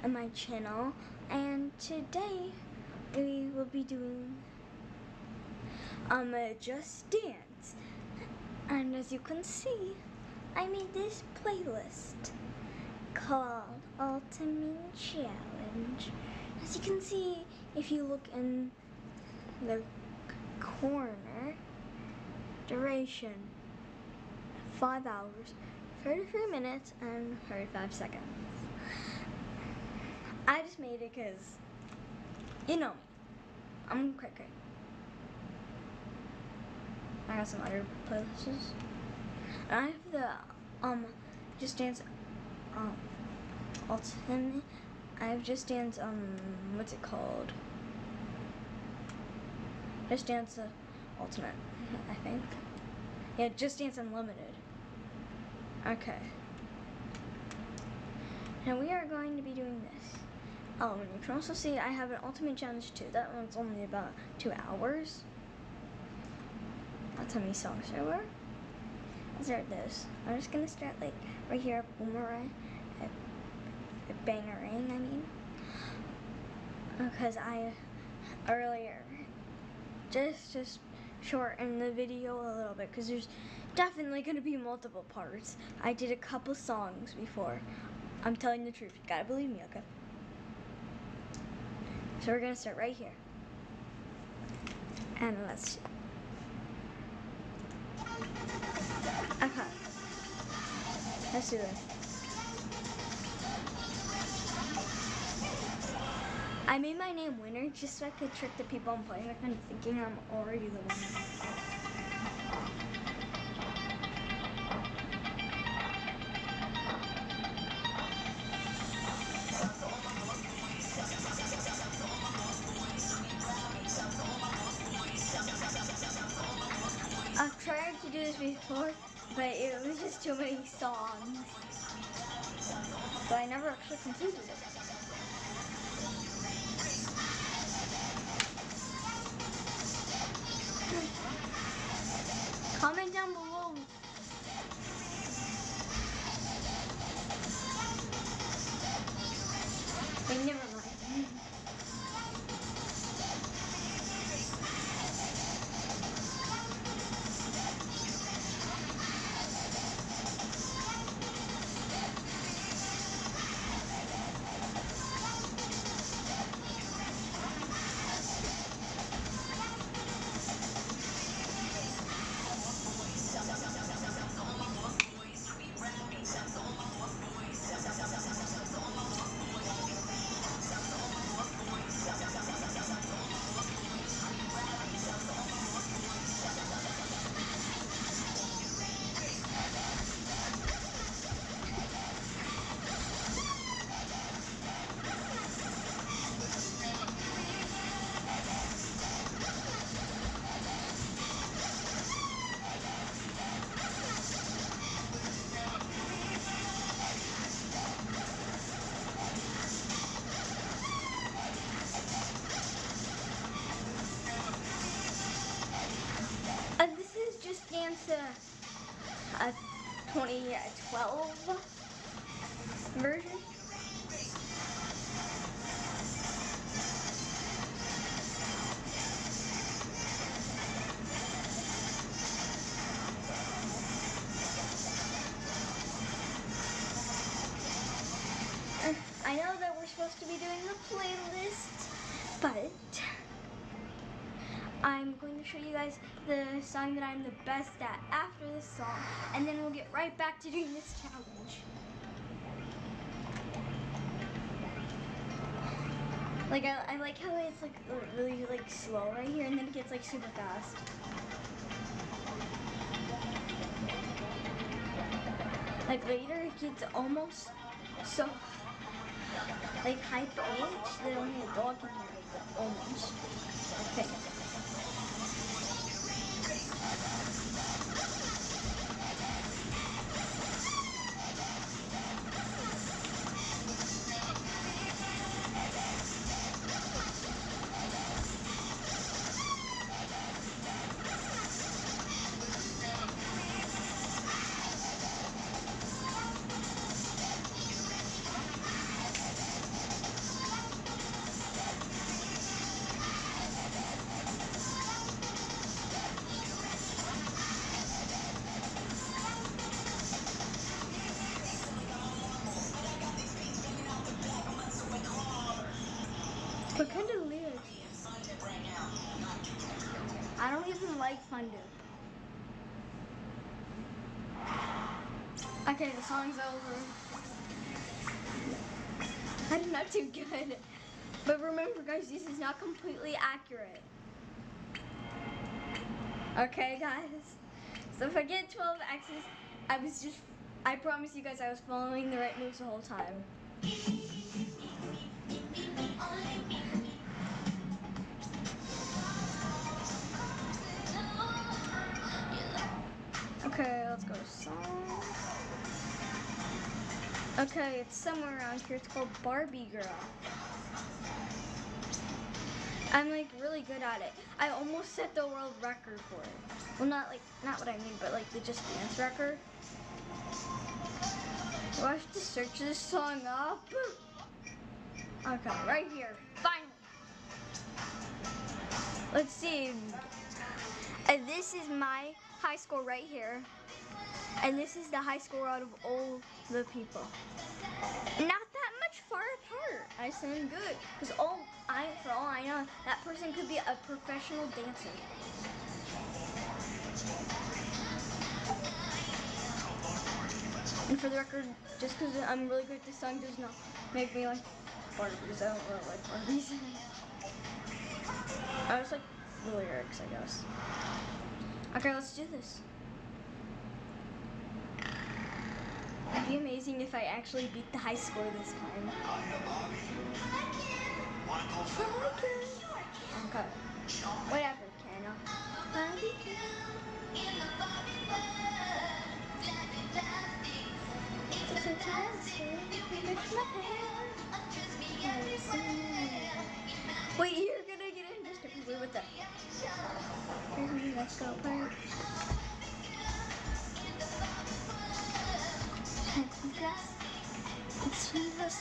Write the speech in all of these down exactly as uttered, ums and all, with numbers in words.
on my channel, and today we will be doing um uh, Just Dance. And as you can see, I made this playlist called Ultimate Challenge. As you can see, if you look in the corner, duration five hours, thirty-three minutes, and thirty-five seconds. I just made it because, you know me, I'm quick quick. I got some other playlists. And I have the um Just Dance um Ultimate. I have Just Dance um what's it called? Just Dance uh, Ultimate, I think. Yeah, Just Dance Unlimited. Okay. Now we are going to be doing this. Oh, and you can also see I have an Ultimate Challenge too. That one's only about two hours. That's how many songs there were. Let's start this. I'm just gonna start like right here at Boomerang, at, at Bangarang, I mean. Because I earlier just just shortened the video a little bit because there's definitely gonna be multiple parts. I did a couple songs before. I'm telling the truth. You gotta believe me, okay? So we're gonna start right here. And let's see. Okay. Let's do this. I made my name Winner just so I could trick the people I'm playing with into thinking I'm already the winner. I've tried to do this before, but it was just too many songs. So I never actually completed it. Comment down below. Wait, never mind. Uh, this is Just Dance uh, uh, twenty twelve version. Uh, I know that we're supposed to be doing a playlist, but I'm going to show you guys the song that I'm the best at after this song, and then we'll get right back to doing this challenge. Like, I, I like how it's like really like slow right here, and then it gets like super fast. Like later it gets almost so like high pitched that only a dog can hear it, but almost. Okay. But kind of lyrics. I don't even like Fun Dip. Okay, the song's over. I did not do good. But remember, guys, this is not completely accurate. Okay, guys. So if I get twelve X's, I was just, I promise you guys I was following the right moves the whole time. Okay, let's go to song. Okay, it's somewhere around here. It's called Barbie Girl. I'm like really good at it. I almost set the world record for it. Well, not like, not what I mean, but like the Just Dance record. Do I have to search this song up? Okay, right here. Finally. Let's see. And this is my high score right here. And this is the high score out of all the people. Not that much far apart. I sound good. Because all I for all I know, that person could be a professional dancer. And for the record, just because I'm really good at this song does not make me like Barbies. I don't really like Barbies. I just like the lyrics, I guess. Okay, let's do this. It'd be amazing if I actually beat the high score this time. Okay. Whatever, Kenna. Wait, you're gonna get in just a wait, what the? Let's go, bird. It's Jesus.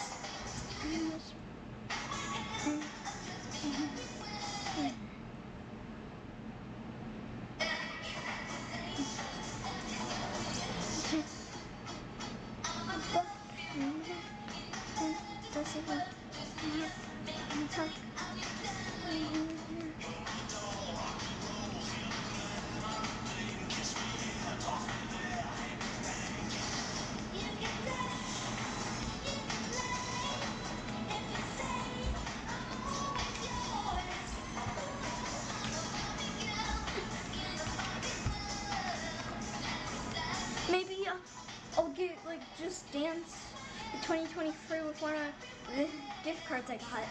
Maybe uh, I'll get like Just Dance twenty twenty-three with one of the gift cards I got.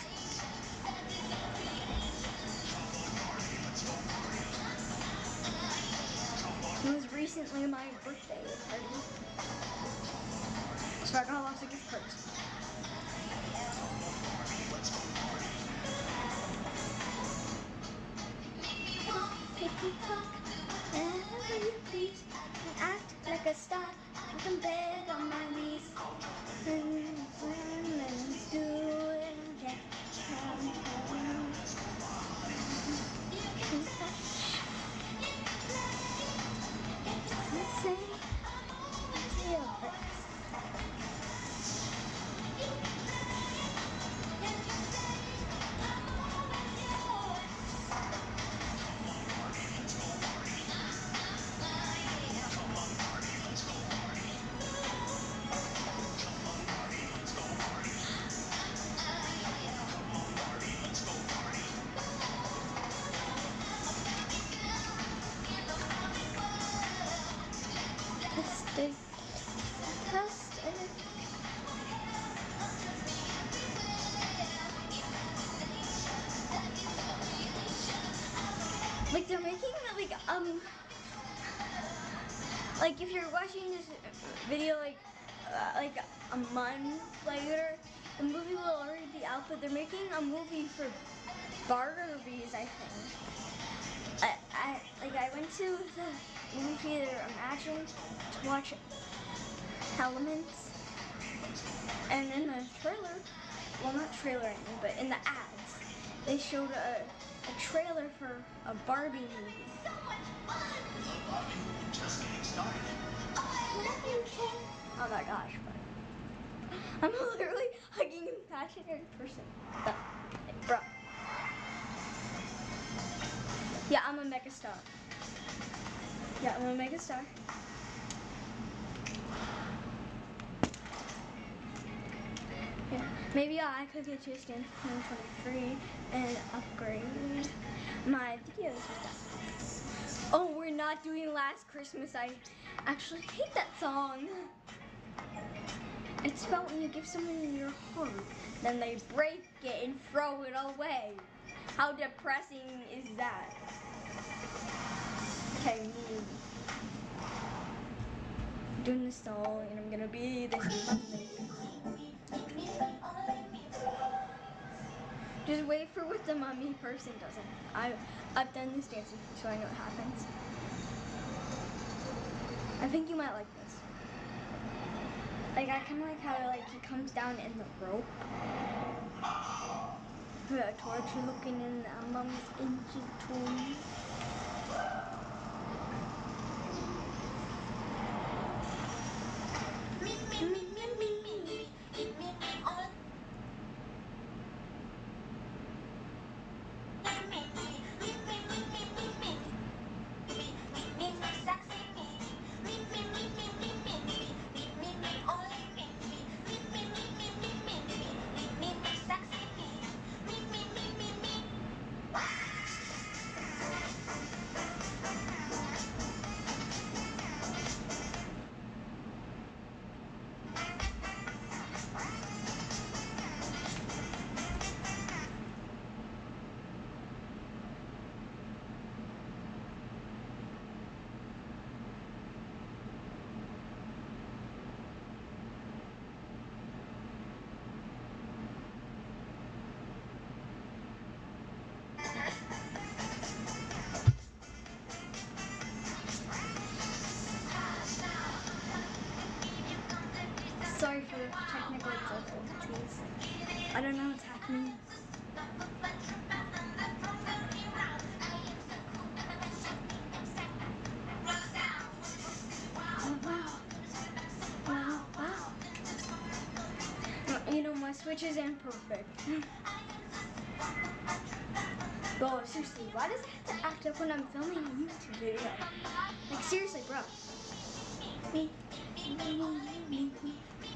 It was recently my birthday party, so I got lots of gift cards. Act like a star, I can beg on my knees. Let's do it again. Let's say, yeah. Fantastic. Fantastic. Like they're making like um like if you're watching this video like uh, like a month later, the movie will already be out, but they're making a movie for Barbies, I think. I, I like I went to the movie theater Imagine to watch Elements, and in the trailer, well not trailer I mean, but in the ads, they showed a, a trailer for a Barbie movie. Oh my gosh, but I'm literally hugging him passionate person. But, bro. Yeah, I'm a megastar. Yeah, I'm a megastar. Yeah, maybe I could get you a stand for twenty twenty-three and upgrade my videos with that. Oh, we're not doing Last Christmas. I actually hate that song. It's about when you give someone your heart, then they break it and throw it away. How depressing is that? Okay, me. Doing this song, and I'm gonna be this Monday. Just wait for what the mummy person doesn't. I, I've done this dance before, so I know what happens. I think you might like this. Like, I kind of like how like he comes down in the rope. With a torch looking in the mum's ancient tomb. Sorry for the technical difficulties. I don't know what's happening. Oh, wow. Wow, wow. You know, my Switch is imperfect. Bro, seriously, why does it have to act up when I'm filming a YouTube video? Like, seriously, bro. Me, me, me, me, me.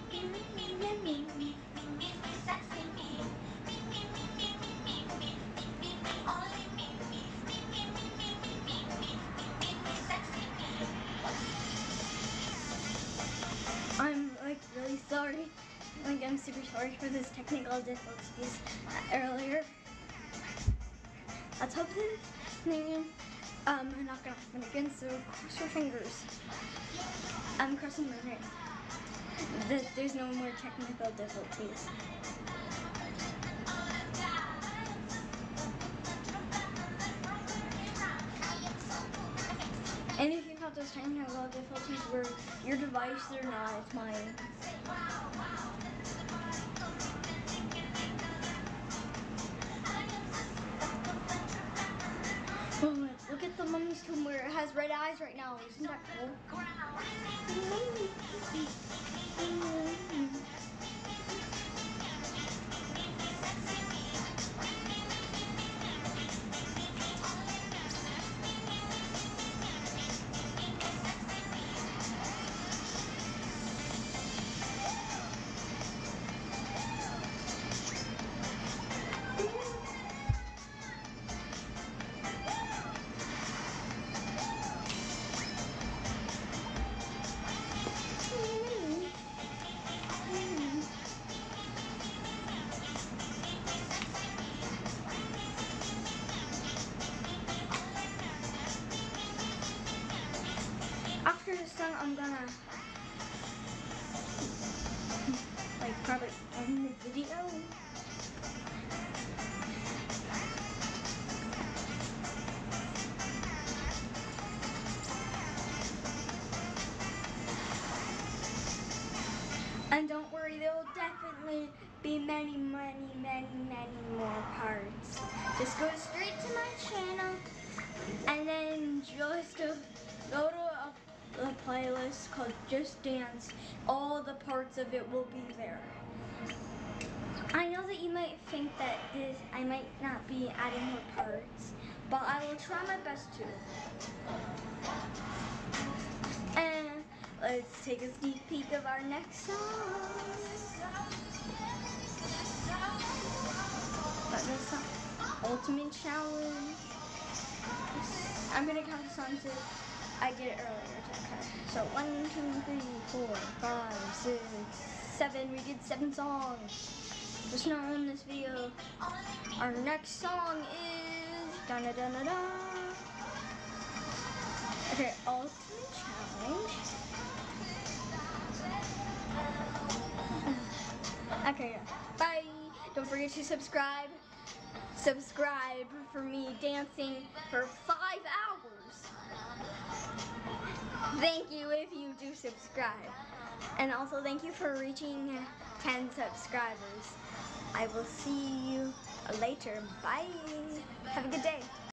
I'm like really sorry. Like I'm super sorry for this technical difficulties earlier. Let's hope this thing um not gonna happen again. So cross your fingers. I'm crossing my fingers. That there's no more technical difficulties. And if you have those technical difficulties where your device or not, it's mine. Oh, look at the mummy's tomb where it has red eyes right now. Isn't that cool? After this song, I'm gonna like probably end the video. And don't worry, there will definitely be many, many, many, many more parts. Just go straight to my channel and then just uh, go to a a playlist called Just Dance. All the parts of it will be there. I know think that this I might not be adding more parts, but I will try my best to. And let's take a sneak peek of our next song. But this song, Ultimate Challenge. I'm gonna count the songs if I get it earlier. Okay. So one, two, three, four, five, six, seven. We did seven songs. Just know in this video. Our next song is da da da da da. Okay, Ultimate Challenge. Okay, yeah. Bye. Don't forget to subscribe. Subscribe for me dancing for five hours. Thank you if you do subscribe. And also thank you for reaching ten subscribers. I will see you later. Bye. Have a good day.